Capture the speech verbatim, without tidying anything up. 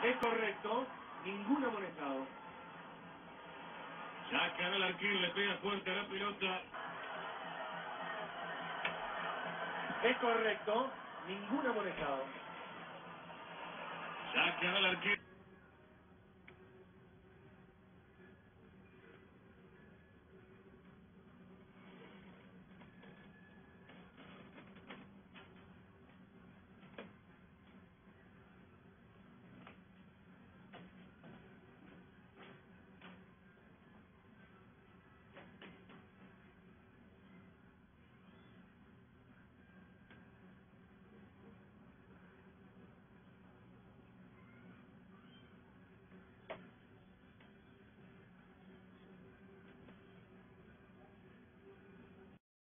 Es correcto, ningún amonestado. Saca al arquero, le pega fuerte a la pelota. Es correcto, ningún amonestado. Saca al arquero.